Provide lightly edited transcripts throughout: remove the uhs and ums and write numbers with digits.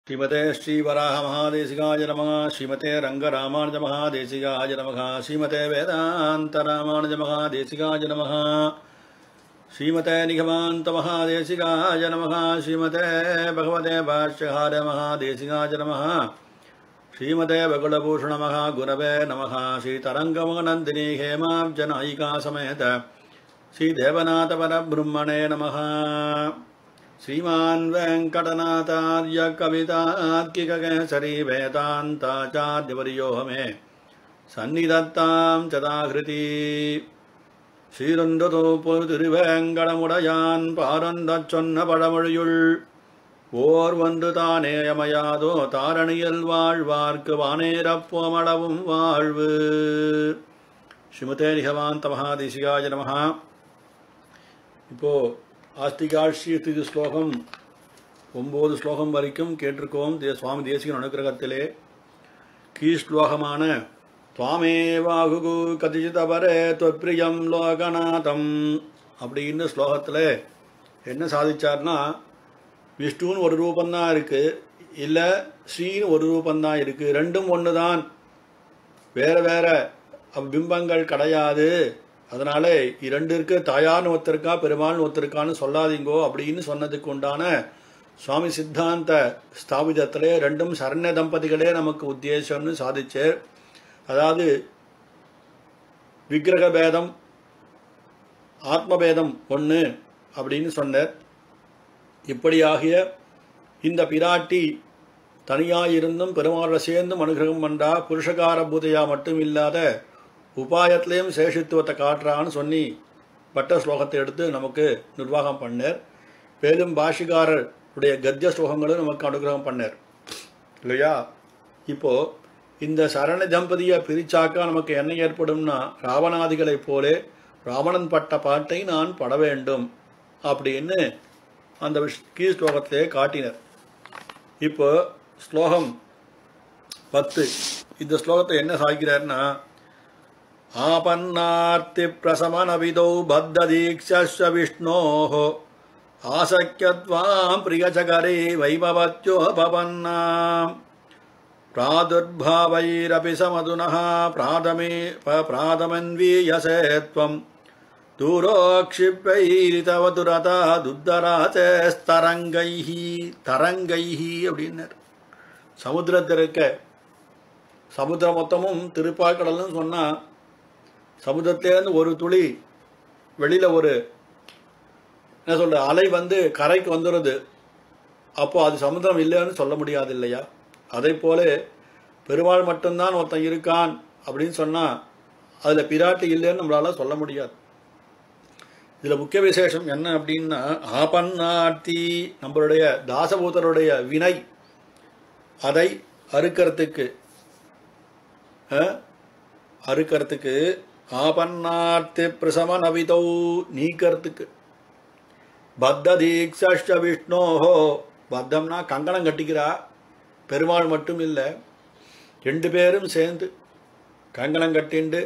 श्रीमते श्रीवराह महादेशिकाय नमः। श्रीमते रंगरामानुज महादेशिकाय नमः। श्रीमते वेदांत रामानुज महादेशिकाय नमः। श्रीमते निगमांत महादेशिकाय नमः। श्रीमते भगवते भाष्यहार महादेशिकाय नमः। श्रीमते बकुलभूषण महागुरवे नमः। श्रीतरंगमनंदिनी हेमाब्जनायिका समेत श्रीदेवनाथ परब्रह्मणे नमः। श्रीमान् वेंकटनाथार्य कवितार्किककेसरी वेदान्ताचार्यवर्यो मे सन्निधत्तां चदाकृति। श्रीरुन्दुतोपुर திருவேங்கடமுடையான் பாரந்தச் சொன்ன பழமொழியுள் ஓர் வந்து தானேயமையாதோ தாரணியில் வாழ்வார்க்கு வானேரப்போமளவும் வாழ்வு. ஸ்ரீமதே நிகமாந்த மகாதேசிகாய நமஹ. இப்போ ஆஸ்திகாஷ்டி ஸ்லோகம் 9 ஸ்லோகம் வரைக்கும் கேட்டிருக்கோம். சுவாமி தேசிகன் அனுக்கிரகத்திலே கீழ்ஸ்லோகமான துவாமேவாகு கதிஜிதபரே தொப்ரியம் லோகநாதம் அப்படின்னு ஸ்லோகத்தில் என்ன சாதிச்சார்னா, விஷ்ணுன்னு ஒரு ரூபந்தான் இருக்குது, இல்லை ஸ்ரீன்னு ஒரு ரூபந்தான் இருக்குது, ரெண்டும் ஒன்று தான், வேறு வேறு பிம்பங்கள் கிடையாது. அதனால இரண்டு இருக்கு, தாயார்னு ஒருத்தருக்கா பெருமாள்னு ஒருத்தருக்கான்னு சொல்லாதீங்கோ அப்படின்னு சொன்னதுக்கு உண்டான சுவாமி சித்தாந்த ஸ்தாபிதத்திலே ரெண்டும் சரண்ய தம்பதிகளே நமக்கு உத்தேசம்னு சாதிச்சார். அதாவது விக்கிரக பேதம் ஆத்மபேதம் ஒன்று அப்படின்னு சொன்னார். இப்படியாகிய இந்த பிராட்டி தனியாயிருந்தும் பெருமாளை சேர்ந்தும் அனுகிரகம் பண்ணா, புருஷகார பூதையா மட்டும் இல்லாத உபாயத்திலையும் சேஷித்துவத்தை காட்டுறான்னு சொல்லி பட்ட ஸ்லோகத்தை எடுத்து நமக்கு நிர்வாகம் பண்ணார். மேலும் பாஷிகாரருடைய கத்திய ஸ்லோகங்களும் நமக்கு அனுகிரகம் பண்ணார் இல்லையா. இப்போ இந்த சரண தம்பதியை பிரிச்சாக்கா நமக்கு என்ன ஏற்படும்னா, ராவணாதிகளைப் போலே ராவணன் பட்ட பாட்டை நான் பட வேண்டும் அப்படின்னு அந்த கீழ் ஸ்லோகத்திலே காட்டினர். இப்போ ஸ்லோகம் 10 இந்த ஸ்லோகத்தை என்ன சாய்க்கிறார்னா, आपन्नार्ति प्रशमनविदौ बद्धदीक्षस्य विष्णोः आसक्यत्वां प्रियचकरे वैभवत्योपपन्नाम् प्रादुर्भावैरपि समधुनः प्राथमन्वीयसे त्वं दूरोक्षिप्यैरितवतुरता दुद्धराचेस्तरङ्गैः तरङ्गैः அப்படின்னார். சமுத்திரத்திற்க சமுத்திரம் மொத்தமும் திருப்பாக்கடல்னு சொன்னால், சமுத்திரத்திலேருந்து ஒரு துளி வெளியில் ஒரு என்ன சொல்ற அலை வந்து கரைக்கு வந்துடுது, அப்போ அது சமுத்திரம் இல்லைன்னு சொல்ல முடியாது இல்லையா. அதே போல பெருமாள் மட்டும்தான் ஒருத்தன் இருக்கான் அப்படின்னு சொன்னால் அதில் பிராட்டி இல்லைன்னு நம்மளால சொல்ல முடியாது. இதில் முக்கிய விசேஷம் என்ன அப்படின்னா, ஆபன்னார்த்தி நம்மளுடைய தாசபூதருடைய வினை அதை அறுக்கிறதுக்கு ஆபன்னார்த்தி பிரசமனவிதௌ நீக்கிறதுக்கு, பத்த தீக்ஷ விஷ்ணோஹோ பத்தம்னா கங்கணம் கட்டிக்கிறா, பெருமாள் மட்டும் இல்லை ரெண்டு பேரும் சேர்ந்து கங்கணம் கட்டிண்டு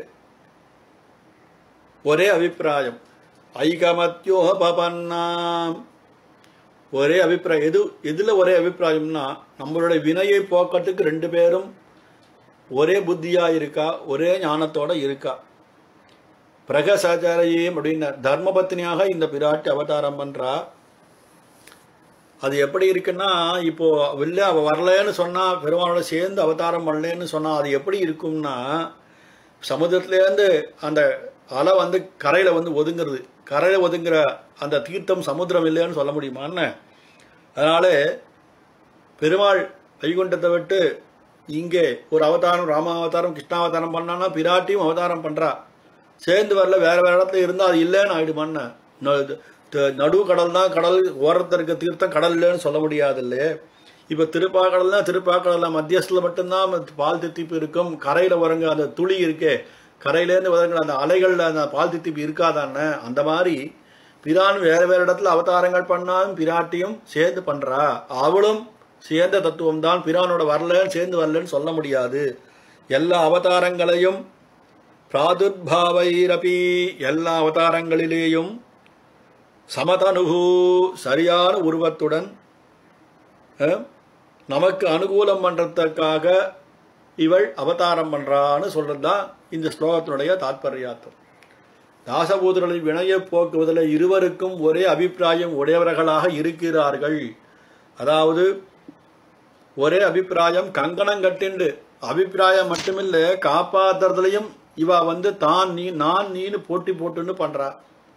ஒரே அபிப்பிராயம் ஐகமத்யோபபன்னாம் ஒரே அபிப்பிராயம். எதில் ஒரே அபிப்பிராயம்னா, நம்மளுடைய வினையை போக்கத்துக்கு ரெண்டு பேரும் ஒரே புத்தியா இருக்கா, ஒரே ஞானத்தோட இருக்கா. பிரகசச்சரையும் அப்படின்னு தர்மபத்னியாக இந்த பிராட்டி அவதாரம் பண்றா. அது எப்படி இருக்குன்னா, இப்போ வெளில அவ வரலன்னு சொன்னா, பெருமாளோட சேர்ந்து அவதாரம் பண்ணலன்னு சொன்னா அது எப்படி இருக்கும்னா, சமுத்திரத்திலேருந்து அந்த அலை வந்து கரையில வந்து ஒதுங்கிறது, கரையில ஒதுங்குற அந்த தீர்த்தம் சமுத்திரம் இல்லைன்னு சொல்ல முடியுமான்னு. அதனால பெருமாள் வைகுண்டத்தை விட்டு இங்கே ஒரு அவதாரம் ராமாவதாரம் கிருஷ்ணாவதாரம் பண்ணான்னா பிராட்டியும் அவதாரம் பண்றா, சேர்ந்து வரல வேற வேற இடத்துல இருந்தால் அது இல்லைன்னு ஆயிடுமான்னு. நடு கடல் தான், கடல் ஓரத்தில் இருக்க தீர்த்தம் கடல் இல்லைன்னு சொல்ல முடியாது இல்லையே. இப்போ திருப்பாக்கடல்னா திருப்பாக்கடல்ல மத்தியஸ்தில் மட்டும்தான் பால் தித்திப்பு இருக்கும், கரையில் வரங்க அந்த துளி இருக்கே கரையிலேருந்து வரங்க அந்த அலைகளில் அந்த பால் தித்திப்பு இருக்காதான்னு. அந்த மாதிரி பிரான் வேற வேற இடத்துல அவதாரங்கள் பண்ணாலும் பிராட்டியும் சேர்ந்து பண்றா, அவளும் சேர்ந்த தத்துவம் தான். பிரானோட வரலன்னு சேர்ந்து வரலன்னு சொல்ல முடியாது. எல்லா அவதாரங்களையும் பிராதுர்பாவைரபி எல்லா அவதாரங்களிலேயும் சமதனுகு சரியான உருவத்துடன் நமக்கு அனுகூலம் பண்றதுக்காக இவள் அவதாரம் பண்றான்னு சொல்றதுதான் இந்த ஸ்லோகத்தினுடைய தாத்பர்யார்த்தம். தாசபூதர்களின் வினையை போக்குவதில் இருவருக்கும் ஒரே அபிப்பிராயம் உடையவர்களாக இருக்கிறார்கள். அதாவது ஒரே அபிப்பிராயம், கங்கணம் கட்டிண்டு அபிப்பிராயம் மட்டுமில்லை, காப்பாத்துறதுலையும் இவ தான் நீ நான் நீன்னு போட்டி போட்டுன்னு பண்றா.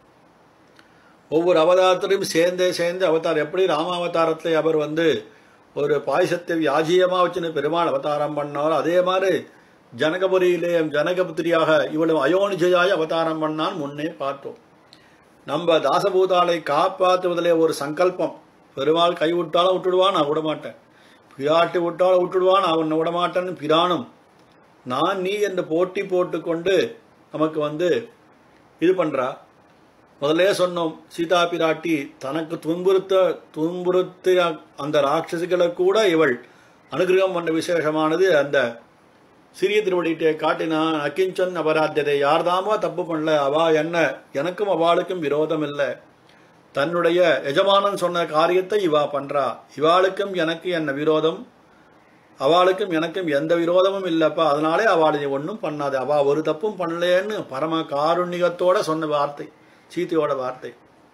ஒவ்வொரு அவதாரத்திலையும் சேர்ந்து அவதாரம். எப்படி ராமாவதாரத்தை அவர் ஒரு பாயசத்தை வியாஜியமா வச்சுன்னு பெருமாள் அவதாரம் பண்ணார், அதே மாதிரி ஜனகபுரியிலே ஜனகபுத்திரியாக இவளும் அயோனிஜயாய் அவதாரம் பண்ணான் முன்னே பார்த்தோம். நம்ம தாசபூதாலை காப்பாற்றுவதிலே ஒரு சங்கல்பம். பெருமாள் கைவிட்டாலும் விட்டுடுவான், நான் விடமாட்டேன். பிராட்டி விட்டாலும் விட்டுடுவான், அவன் விடமாட்டேன்னு பிரானும் நான் நீ என்று போட்டி போட்டுக்கொண்டு நமக்கு இது பண்றா. முதலே சொன்னோம், சீதா பிராட்டி தனக்கு துன்புறுத்த அந்த ராட்சசிகளை கூட இவள் அனுகிரகம் பண்ண விசேஷமானது அந்த சிறிய திருவடியிட்டே காட்டினான். அகிஞ்சன் அபராத்தியதை, யார்தாமோ தப்பு பண்ணல, அவா எனக்கும் அவளுக்கும் விரோதம் இல்லை. தன்னுடைய எஜமானன் சொன்ன காரியத்தை இவா பண்றா. இவாளுக்கும் எனக்கு என்ன விரோதம், அவளுக்கும் எனக்கும் எந்த விரோதமும் இல்லப்பா, அதனாலே அவளை ஒன்றும் பண்ணாது, அவ ஒரு தப்பும் பண்ணலேன்னு பரம காருண்யத்தோட சொன்ன வார்த்தை சீதையோட வார்த்தை.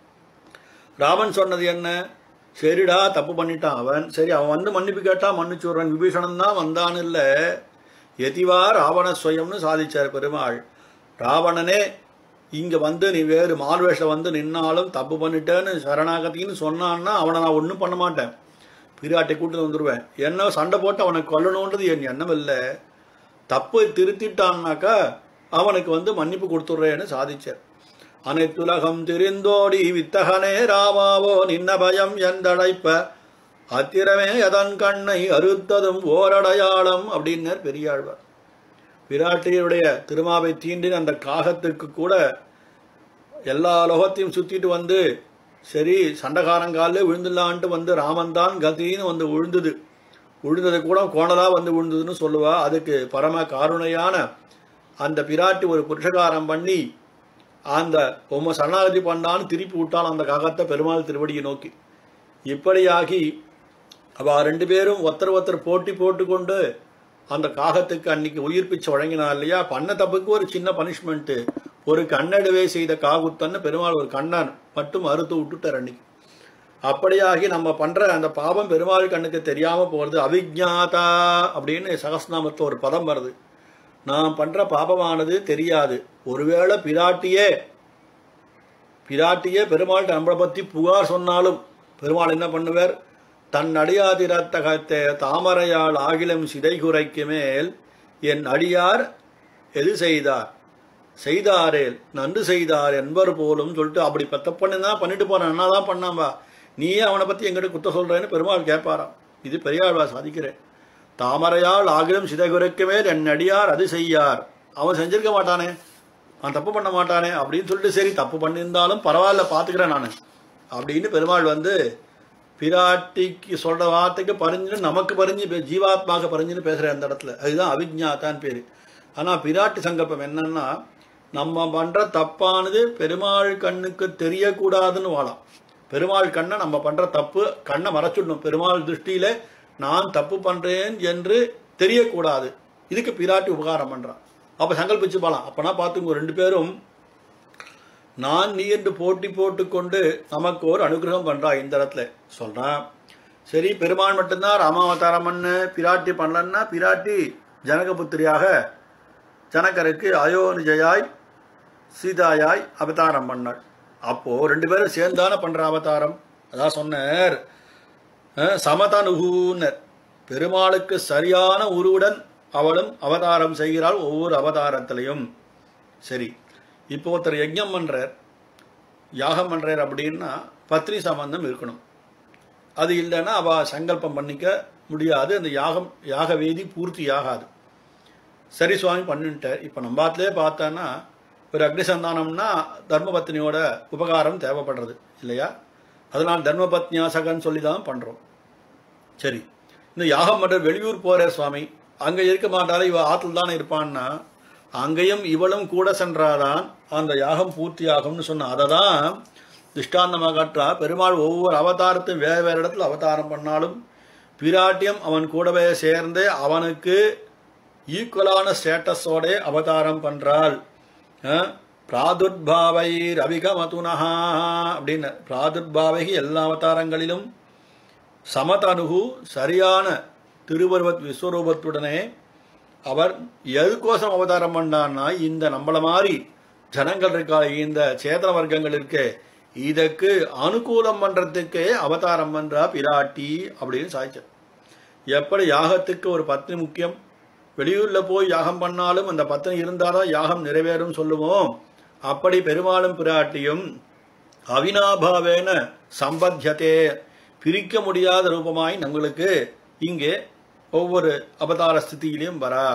ராமன் சொன்னது என்ன? சரிடா தப்பு பண்ணிட்டான் அவன், சரி அவன் மன்னிப்பு கேட்டா மன்னிச்சுடுறான். விபீஷணன் தான் வந்தான் இல்ல, எதிவா ராவண ஸ்வயம்னு சாதிச்சார் பெருமாள். ராவணனே இங்க நீ வேறு மால்வேஷ நின்னாலும் தப்பு பண்ணிட்டேன்னு சரணாகத்தின்னு சொன்னான்னா அவனை நான் ஒன்றும் பண்ண மாட்டேன், பிராட்டை கூட்டு வந்துடுவேன். என்ன சண்டை போட்டு அவனை கொல்லணுன்றது என் எண்ணம் இல்லை. தப்பு திருத்திட்டான்னாக்கா அவனுக்கு மன்னிப்பு கொடுத்துட்றேன்னு சாதிச்சார். அனைத்துலகம் திரிந்தோடி வித்தகனே ராமாவோ நின்ன பயம் எந்தடைப்ப அத்திரமே அதன் கண்ணை அறுத்ததும் ஓரடையாளம் அப்படின்னர் பெரியாழ்வார். பிராட்டியுடைய திருமாவை தீண்டின அந்த காகத்துக்கு கூட எல்லா லோகத்தையும் சுத்திட்டு சரி சண்டைக்காரங்காலே விழுந்துடலான்ட்டு ராமன் தான் கதின்னு விழுந்தது கூட கோணலா விழுந்ததுன்னு சொல்லுவா. அதுக்கு பரம காருணையான அந்த பிராட்டி ஒரு புருஷகாரம் பண்ணி அந்த பொம்மை சரணாகதி பண்ணான்னு திருப்பி விட்டான் அந்த காகத்தை பெருமாள் திருவடியை நோக்கி. இப்படியாகி அவ ரெண்டு பேரும் ஒருத்தர் போட்டி போட்டுக்கொண்டு அந்த காகத்துக்கு அன்னைக்கு உயிர் பிச்சை வழங்கினா இல்லையா. பண்ண தப்புக்கு ஒரு சின்ன பனிஷ்மெண்ட், ஒரு கண்ணடுவே செய்த காகுத்தன்னு பெருமாள் ஒரு கண்ணன் மட்டும் அறுத்து விட்டுட்டார் அன்னைக்கு. அப்படியாகி நம்ம பண்ற அந்த பாவம் பெருமாள் கண்ணுக்கு தெரியாம போறது. அவிஜ்ஞாதா அப்படின்னு சகஸ்நாமத்துல ஒரு பதம் வருது. நாம் பண்ற பாபமானது தெரியாது. ஒருவேளை பிராட்டியே பெருமாள்கிட்ட நம்மளை பத்தி புகார் சொன்னாலும் பெருமாள் என்ன பண்ணுவார்? தன் அடியாதிரத்தகத்தை தாமரையால் ஆகிலும் சிதை குறைக்கு மேல் என் அடியார் எது செய்தாரேல் நன்று செய்தார் என்பர் போலும் சொல்லிட்டு அப்படி தப்புதான் பண்ணிட்டு போறான், என்னதான் பண்ணாம்பா, நீயே அவனை பத்தி எங்கிட்ட குத்த சொல்றேன்னு பெருமாள் கேட்பாராம். இது பெரியாழ்வா சாதிக்கிறேன். தாமரையால் ஆகிலும் சிதை குறைக்கு மேல் என் அடியார் அது செய்யார். அவன் செஞ்சிருக்க மாட்டானே, அவன் தப்பு பண்ண மாட்டானே அப்படின்னு சொல்லிட்டு சரி தப்பு பண்ணியிருந்தாலும் பரவாயில்ல பாத்துக்கிறேன் நான் அப்படின்னு பெருமாள் பிராட்டிக்கு சொல்ற வார்த்தைக்கு பறிஞ்சுன்னு நமக்கு பறிஞ்சு ஜீவாத்மாக பறிஞ்சுன்னு பேசுற அந்த இடத்துல. அதுதான் அவிஜ்ஞாதான் பேரு. ஆனா பிராட்டி சங்கல்பம் என்னன்னா, நம்ம பண்ற தப்பானது பெருமாள் கண்ணுக்கு தெரியக்கூடாதுன்னு வாழலாம். பெருமாள் கண்ணை நம்ம பண்ற தப்பு கண்ணை மறைச்சிடணும். பெருமாள் திருஷ்டியில நான் தப்பு பண்றேன் என்று தெரியக்கூடாது. இதுக்கு பிராட்டி உபகாரம் பண்றான். அப்ப சங்கல்பிச்சு போலாம். அப்பனா பார்த்துங்க, ரெண்டு பேரும் நான் நீ என்று போட்டி போட்டுக்கொண்டு நமக்கு ஒரு அனுகிரகம் பண்றா. இந்த இடத்துல சொல்றான், சரி பெருமாள் மட்டும்தான் ராமாவதாரம் பண்ண, பிராட்டி பண்ணலன்னா பிராட்டி ஜனகபுத்திரியாக ஜனகருக்கு அயோனிஜயாய் சீதாயாய் அவதாரம் பண்ணாள். அப்போ ரெண்டு பேரும் சேர்ந்தான பண்ற அவதாரம். அதான் சொன்னார் சமதனுகூன்னர், பெருமாளுக்கு சரியான உருவுடன் அவளும் அவதாரம் செய்கிறாள் ஒவ்வொரு அவதாரத்திலையும். சரி, இப்போ ஒருத்தர் யஜ்ஞம் பண்றார், யாகம் பண்றார் அப்படின்னா பத்னி சம்பந்தம் இருக்கணும். அது இல்லைன்னா அவ சங்கல்பம் பண்ணிக்க முடியாது, அந்த யாக வேதி பூர்த்தி ஆகாது. சரி சுவாமி பண்ணிட்டார். இப்போ நம்ம பாத்திலே பார்த்தான்னா ஒரு அக்னிசந்தானம்னா தர்மபத்னியோட உபகாரம் தேவைப்படுறது இல்லையா. அதனால் தர்மபத்னியாசகன்னு சொல்லி தான் பண்றோம். சரி, இந்த யாகம் பண்ற வெளியூர் போற சுவாமி, அங்க இருக்க மாட்டாலே இவ ஆத்துல தானே இருப்பான்னா அங்கேயும் இவளும் கூட சென்றாதான் அந்த யாகம் பூர்த்தி ஆகும்னு சொன்ன. அதை தான் திஷ்டாந்தமாக காட்டுறா. பெருமாள் ஒவ்வொரு அவதாரத்தையும் வேற வேற இடத்துல அவதாரம் பண்ணாலும் பிராட்டியம் அவன் கூடவே சேர்ந்து அவனுக்கு ஈக்குவலான ஸ்டேட்டஸோட அவதாரம் பண்றாள். பிராதுர்பாவை ரவிகமதுனஹா அப்படின்னு பிராதுர்பாவை எல்லா அவதாரங்களிலும் சமதனுகு சரியான திருவருவத் விஸ்வரூபத்துடனே அவர் எதுக்கோசம் அவதாரம் பண்ணான்னா இந்த நம்மள மாதிரி ஜனங்கள் இருக்கா, இந்த சேதன வர்க்கங்கள் இருக்கு, இதற்கு அனுகூலம் பண்றதுக்கே அவதாரம் பண்றா பிராட்டி அப்படின்னு சாய்ச்சார். எப்படி யாகத்துக்கு ஒரு பத்னி முக்கியம், வெளியூர்ல போய் யாகம் பண்ணாலும் அந்த பத்னி இருந்தாதான் யாகம் நிறைவேறும் சொல்லுவோம், அப்படி பெருமாளும் பிராட்டியும் அவினாபாவேன சம்பத்தியத்தே பிரிக்க முடியாத ரூபமாய் நம்மளுக்கு இங்கே ஒவ்வொரு அவதார ஸ்திதியிலையும் வரா.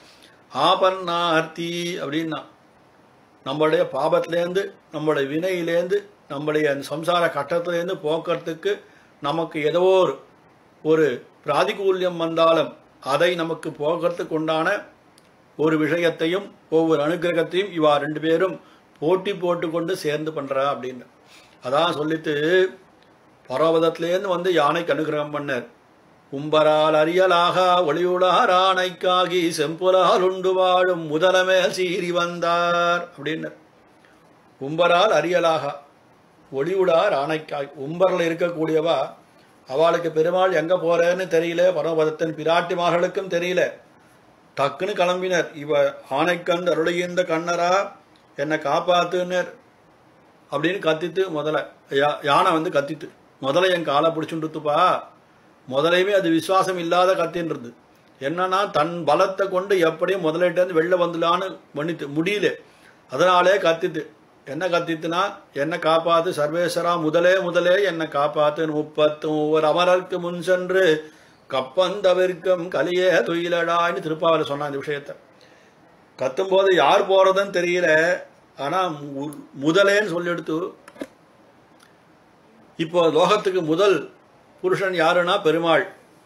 ஆபன்னார்த்தி அப்படின்னா நம்மளுடைய பாபத்திலேருந்து நம்மளுடைய வினையிலேருந்து நம்மளுடைய சம்சார கட்டத்திலேருந்து போக்குறதுக்கு நமக்கு ஏதோ ஒரு பிராதிகூல்யம் வந்தாலும் அதை நமக்கு போக்குறதுக்கு உண்டான ஒரு விஷயத்தையும் ஒவ்வொரு அனுகிரகத்தையும் இவா ரெண்டு பேரும் போட்டி போட்டுக்கொண்டு சேர்ந்து பண்றா அப்படின்னு அதான் சொல்லிட்டு பர்வதத்திலேருந்து வந்து யானைக்கு அனுகிரகம் பண்ணார். கும்பரால் அறியலாக ஒளியுளார் ஆணைக்காகி செம்புலால் உண்டு வாழும் முதலமே சீறி வந்தார் அப்படின்னு. கும்பரால் அறியலாக ஒளியுளார் ஆணைக்காகி, கும்பரில் இருக்கக்கூடியவா அவளுக்கு பெருமாள் எங்க போறேன்னு தெரியல, பரமபதத்தின் பிராட்டிமார்களுக்கும் தெரியல. டக்குன்னு கிளம்பினர். இவ ஆணைக்கண் அருளையந்த கண்ணரா என்னை காப்பாத்துனர் அப்படின்னு கத்தித்து முதல்ல யானை வந்து கத்தித்து முதல்ல என் காலை பிடிச்சுட்டுப்பா. முதலையுமே அது விசுவாசம் இல்லாத கத்தின்றது. என்னன்னா தன் பலத்தை கொண்டு எப்படியும் முதலிட்டேருந்து வெளில வந்துலான்னு பண்ணிட்டு முடியல. அதனாலே கத்தித்து. என்ன கத்தித்துனா என்னை காப்பாத்து சர்வேஸ்வரா, முதலே முதலே என்னை காப்பாத்து, 30 அமரருக்கு முன் சென்று கப்பந்தவிற்கும் கலியே துயிலடான்னு திருப்பாவல சொன்னான். இந்த விஷயத்த கத்தும்போது யார் போறதுன்னு தெரியல. ஆனா முதலேன்னு சொல்லி எடுத்து இப்போ லோகத்துக்கு முதல் புருஷன் யாருன்னா பெருமாள்.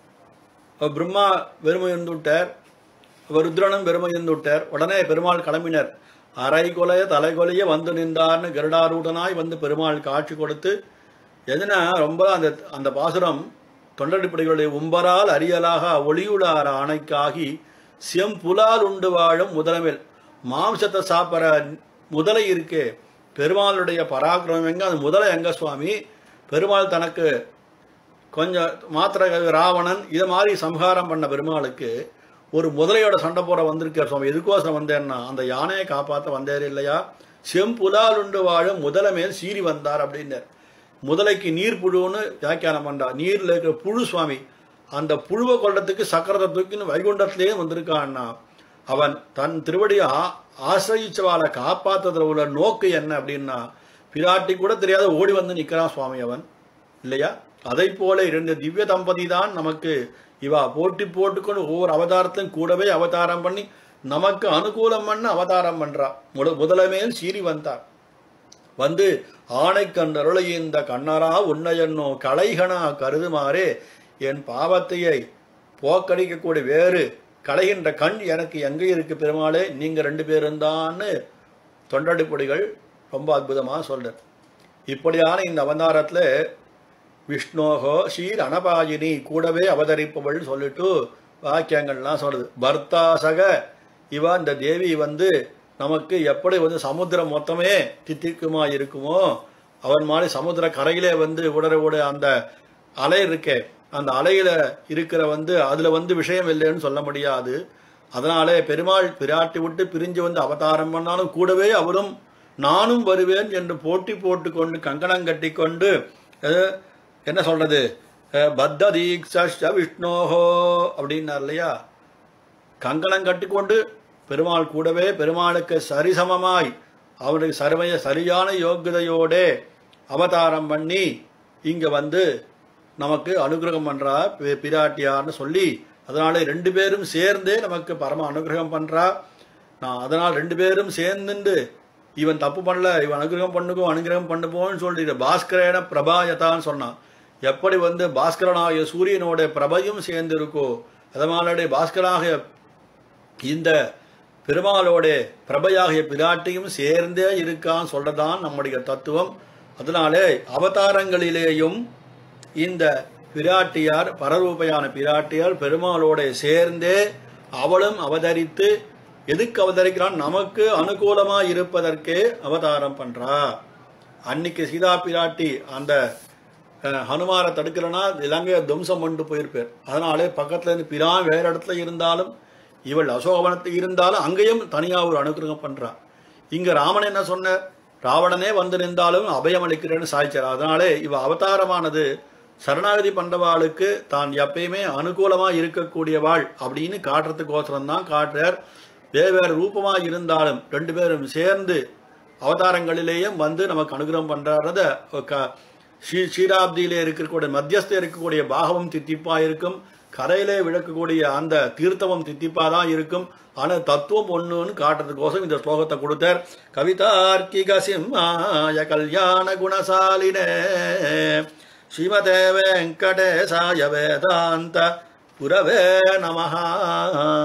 பிரம்மா பெருமை இருந்துவிட்டார், ருத்ரனும் பெருமை இருந்துவிட்டார். உடனே பெருமாள் கிளம்பினர். அரை கொலைய தலைகொலைய வந்து நின்றார்னு கருடாரூடனாய் வந்து பெருமாள் காட்சி கொடுத்து எதுனா ரொம்ப அந்த பாசுரம் தொண்டடிப்படைகளுடைய உம்பரால் அறியலாக ஒளியுளார் ஆணைக்காகி செம்புலால் உண்டு வாழும் முதலமேல். மாம்சத்தை சாப்பிட்ற முதலை இருக்கே, பெருமாளுடைய பராக்கிரமம் எங்க, அந்த முதலை எங்க சுவாமி? பெருமாள் தனக்கு கொஞ்சம் மாத்திர ராவணன் இதை மாதிரி சம்ஹாரம் பண்ண பெருமாளுக்கு ஒரு முதலையோட சண்டை போட வந்திருக்கார் சுவாமி. எதுக்கோசம் வந்தேன்னா அந்த யானையை காப்பாற்ற வந்தார் இல்லையா. செம்புலால் உண்டு வாழும் முதலமேல் சீறி வந்தார் அப்படின்னார். முதலைக்கு நீர் புழுன்னு வியாக்கியானம் பண்றா. நீர்ல இருக்கிற புழு சுவாமி, அந்த புழுவை கொள்ளத்துக்கு சக்கரத்தை தூக்கின்னு வைகுண்டத்திலேயே வந்திருக்கான்னா அவன் தன் திருவடியை ஆசிரிச்சவாளை காப்பாற்றுறதுல உள்ள நோக்கு என்ன அப்படின்னா பிராட்டி கூட தெரியாத ஓடி வந்து நிற்கிறான் சுவாமி அவன் இல்லையா. அதை போல 2 திவ்ய தம்பதி தான் நமக்கு இவா போட்டி போட்டுக்கொண்டு ஒவ்வொரு அவதாரத்தையும் கூடவே அவதாரம் பண்ணி நமக்கு அனுகூலம் பண்ண அவதாரம் பண்றா. முதலமேல் சீறி வந்தார். வந்து ஆணைக்கண் அருளையந்த கண்ணரா உன்னையன்னோ களைகனா கருதுமாறே, என் பாவத்தையை போக்கடிக்கக்கூடிய வேறு களைகின்ற கண் எனக்கு எங்கே இருக்கு பெருமாளே, நீங்க 2 பேரும் தான்னு தொண்டடிப்பொடிகள் ரொம்ப அற்புதமாக சொல்றார். இப்படியான இந்த அவதாரத்துல விஷ்ணோகோ ஸ்ரீர் அனபாயினி கூடவே அவதரிப்பவள் சொல்லிட்டு வாக்கியங்கள்லாம் சொல்றது. பர்த்தாசக இவா இந்த தேவி வந்து நமக்கு எப்படி வந்து சமுத்திரம் மொத்தமே தித்திக்குமா இருக்குமோ அவன் மாதிரி சமுத்திர கரையிலே வந்து உடற அந்த அலை இருக்கே, அந்த அலையில இருக்கிற வந்து அதுல வந்து விஷயம் இல்லைன்னு சொல்ல முடியாது. அதனாலே பெருமாள் பிராட்டி விட்டு பிரிஞ்சு வந்து அவதாரம் பண்ணாலும் கூடவே அவரும் நானும் வருவேன் என்று போட்டி போட்டுக்கொண்டு கங்கணம் கட்டி கொண்டு என்ன சொல்றது பத்த தீக்ஷ விஷ்ணோஹோ அப்படின்னார் இல்லையா. கங்கணம் கட்டிக்கொண்டு பெருமாள் கூடவே பெருமாளுக்கு சரிசமமாய் அவனுக்கு சரியான யோகியதையோட அவதாரம் பண்ணி இங்க வந்து நமக்கு அனுகிரகம் பண்றா பிராட்டியார்னு சொல்லி, அதனால 2 பேரும் சேர்ந்தே நமக்கு பரம அனுகிரகம் பண்றா. நான் அதனால் 2 பேரும் சேர்ந்துண்டு இவன் தப்பு பண்ணல, இவன் அனுகிரகம் பண்ணுவோன்னு சொல்லி பாஸ்கரேன பிரபாயத்தான்னு சொன்னான். எப்படி வந்து பாஸ்கரனாகிய சூரியனோட பிரபையும் சேர்ந்து இருக்கோ அதனாலே பாஸ்கராக இந்த பெருமாளோட பிரபையாகிய பிராட்டியும் சேர்ந்தே இருக்கான்னு சொல்றதான் நம்முடைய தத்துவம். அதனாலே அவதாரங்களிலேயும் இந்த பிராட்டியார் பரரூபையான பிராட்டியார் பெருமாளோட சேர்ந்தே அவளும் அவதரித்து எதுக்கு அவதரிக்கிறான் நமக்கு அனுகூலமா இருப்பதற்கே அவதாரம் பண்றா. அன்னைக்கு சீதா பிராட்டி அந்த ஹனுமாரை தடுக்கிறனா இலங்கையை துவம்சம் கொண்டு போயிருப்பார். அதனாலே பக்கத்துல இருந்து பிரான் வேற இடத்துல இருந்தாலும் இவள் அசோகவனத்தில் இருந்தாலும் அங்கேயும் தனியா ஒரு அனுகிரகம் பண்றா. இங்க ராமன் என்ன சொன்ன, ராவணனே வந்து நின்றாலும் அபயம் அளிக்கிறேன்னு சாய்ச்சார். அதனாலே இவ அவதாரமானது சரணாகதி பண்றவாளுக்கு தான் எப்பயுமே அனுகூலமா இருக்கக்கூடியவாள் அப்படின்னு காட்டுறதுக்கோசரம் தான் காட்டுறார். வேறு ரூபமா இருந்தாலும் ரெண்டு பேரும் சேர்ந்து அவதாரங்களிலேயும் வந்து நமக்கு அனுகிரகம் பண்றாரத ஸ்ரீராப்தியிலே இருக்கக்கூடிய மத்தியஸ்த இருக்கக்கூடிய பாகவம் தித்திப்பா இருக்கும், கரையிலே விளக்கக்கூடிய அந்த தீர்த்தமும் தித்திப்பா தான் இருக்கும். ஆனா தத்துவம் ஒண்ணுன்னு காட்டுறதுக்கோசம் இந்த ஸ்லோகத்தை கொடுத்தார். கவிதார்க்கிக சிம்மாய கல்யாண குணசாலினே ஸ்ரீமதே வெங்கடேசாய வேதாந்த குரவே நமஹ.